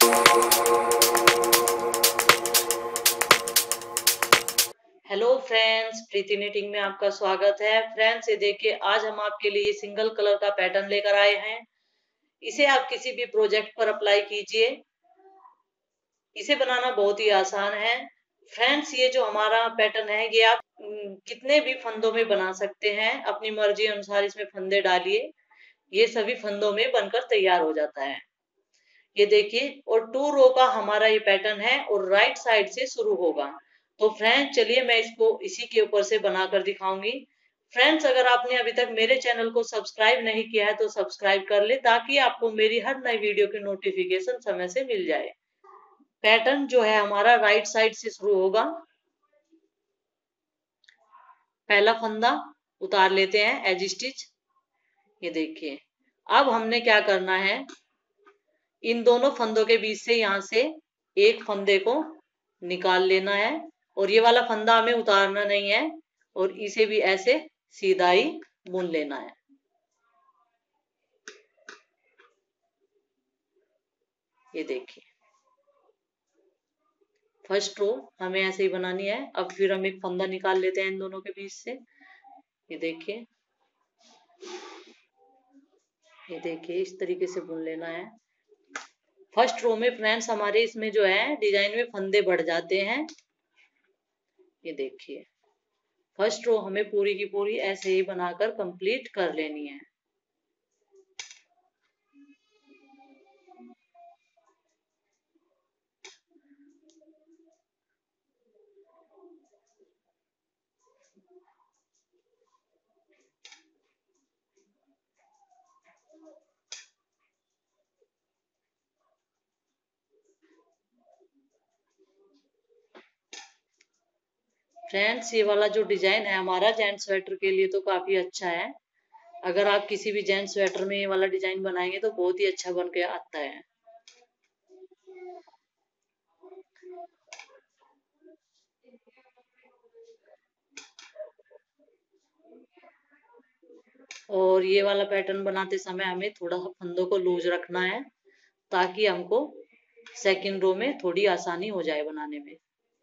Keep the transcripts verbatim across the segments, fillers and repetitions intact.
Hello friends, प्रीति knitting में आपका स्वागत है। फ्रेंड्स, ये देखिए, आज हम आपके लिए सिंगल कलर का पैटर्न लेकर आए हैं। इसे आप किसी भी प्रोजेक्ट पर अप्लाई कीजिए। इसे बनाना बहुत ही आसान है। फ्रेंड्स, ये जो हमारा पैटर्न है, ये आप उम, कितने भी फंदों में बना सकते हैं। अपनी मर्जी अनुसार इसमें फंदे डालिए। ये सभी फंदों में बनकर तैयार हो जाता है। ये देखिए, और टू रो का हमारा ये पैटर्न है और राइट साइड से शुरू होगा। तो फ्रेंड्स, चलिए मैं इसको इसी के ऊपर से बनाकर दिखाऊंगी। फ्रेंड्स, अगर आपने अभी तक मेरे चैनल को सब्सक्राइब नहीं किया है तो सब्सक्राइब कर ले, ताकि आपको मेरी हर नई वीडियो की नोटिफिकेशन समय से मिल जाए। पैटर्न जो है हमारा राइट साइड से शुरू होगा। पहला फंदा उतार लेते हैं, एज स्टिच। ये देखिए, अब हमने क्या करना है, इन दोनों फंदों के बीच से यहाँ से एक फंदे को निकाल लेना है और ये वाला फंदा हमें उतारना नहीं है और इसे भी ऐसे सीधा ही बुन लेना है। ये देखिए, फर्स्ट रो हमें ऐसे ही बनानी है। अब फिर हम एक फंदा निकाल लेते हैं इन दोनों के बीच से। ये देखिए, ये देखिए, इस तरीके से बुन लेना है। फर्स्ट रो में फ्रेंड्स हमारे इसमें जो है डिजाइन में फंदे बढ़ जाते हैं। ये देखिए, फर्स्ट रो हमें पूरी की पूरी ऐसे ही बनाकर कंप्लीट कर लेनी है। फ्रेंड्स, ये वाला जो डिजाइन है हमारा जेंट स्वेटर के लिए तो काफी अच्छा है। अगर आप किसी भी जेंट स्वेटर में ये वाला डिजाइन बनाएंगे तो बहुत ही अच्छा बन के आता है। और ये वाला पैटर्न बनाते समय हमें थोड़ा सा फंदों को लूज रखना है, ताकि हमको सेकंड रो में थोड़ी आसानी हो जाए बनाने में।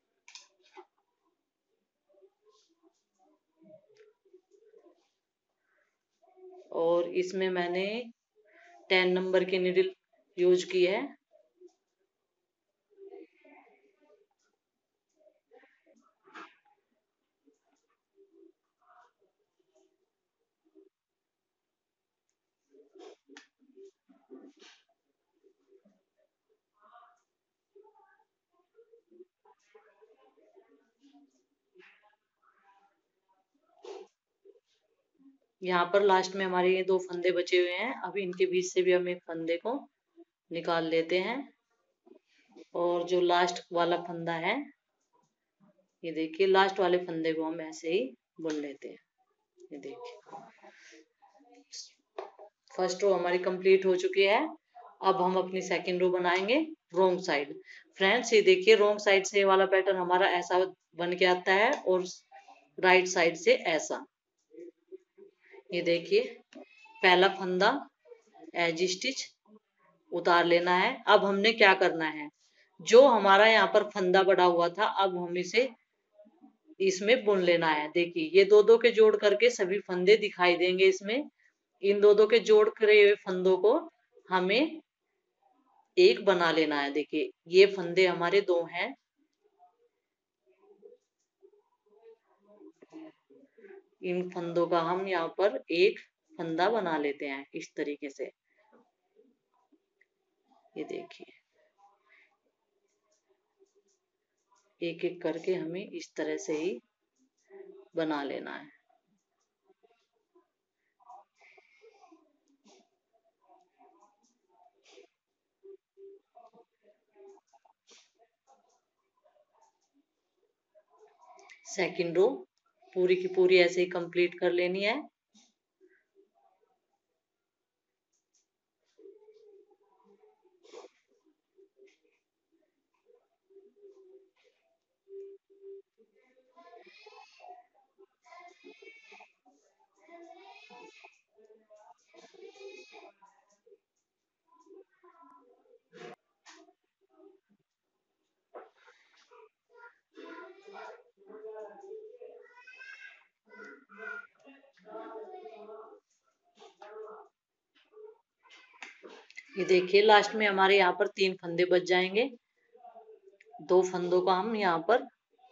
और इसमें मैंने टेन नंबर की निडल यूज की है। यहाँ पर लास्ट में हमारे ये दो फंदे बचे हुए हैं। अभी इनके बीच से भी हम एक फंदे को निकाल लेते हैं और जो लास्ट वाला फंदा है, ये देखिए, लास्ट वाले फंदे को हम ऐसे ही बुन लेते हैं। ये देखिए, फर्स्ट रो हमारी कंप्लीट हो चुकी है। अब हम अपनी सेकंड रो बनाएंगे रोंग साइड। फ्रेंड्स, ये देखिए, रोंग साइड से वाला पैटर्न हमारा ऐसा बन के आता है और राइट साइड से ऐसा। ये देखिए, पहला फंदा एज स्टिच उतार लेना है। अब हमने क्या करना है, जो हमारा यहाँ पर फंदा बड़ा हुआ था, अब हम इसे इसमें बुन लेना है। देखिए, ये दो दो के जोड़ करके सभी फंदे दिखाई देंगे इसमें। इन दो दो के जोड़ करे हुए फंदों को हमें एक बना लेना है। देखिए, ये फंदे हमारे दो हैं। इन फंदों का हम यहाँ पर एक फंदा बना लेते हैं इस तरीके से। ये देखिए, एक एक करके हमें इस तरह से ही बना लेना है। सेकंड रो पूरी की पूरी ऐसे ही कंप्लीट कर लेनी है। ये देखिए लास्ट में हमारे यहाँ पर तीन फंदे बच जाएंगे। दो फंदों का हम यहाँ पर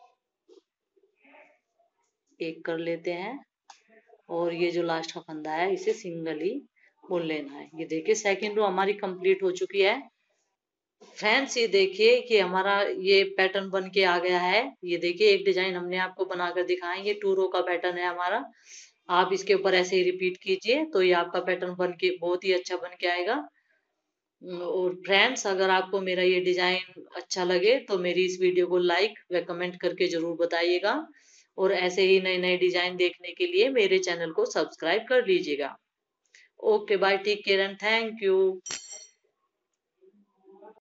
एक कर लेते हैं और ये जो लास्ट का फंदा है इसे सिंगल ही बुन लेना है। ये देखिए सेकेंड रो हमारी कंप्लीट हो चुकी है। फ्रेंड्स ये देखिए कि हमारा ये पैटर्न बन के आ गया है। ये देखिए एक डिजाइन हमने आपको बनाकर दिखाया। ये टू रो का पैटर्न है हमारा। आप इसके ऊपर ऐसे ही रिपीट कीजिए तो ये आपका पैटर्न बन के बहुत ही अच्छा बन के आएगा। और फ्रेंड्स अगर आपको मेरा ये डिजाइन अच्छा लगे तो मेरी इस वीडियो को लाइक व कमेंट करके जरूर बताइएगा और ऐसे ही नए नए डिजाइन देखने के लिए मेरे चैनल को सब्सक्राइब कर लीजिएगा। Okay bye, take care and thank you.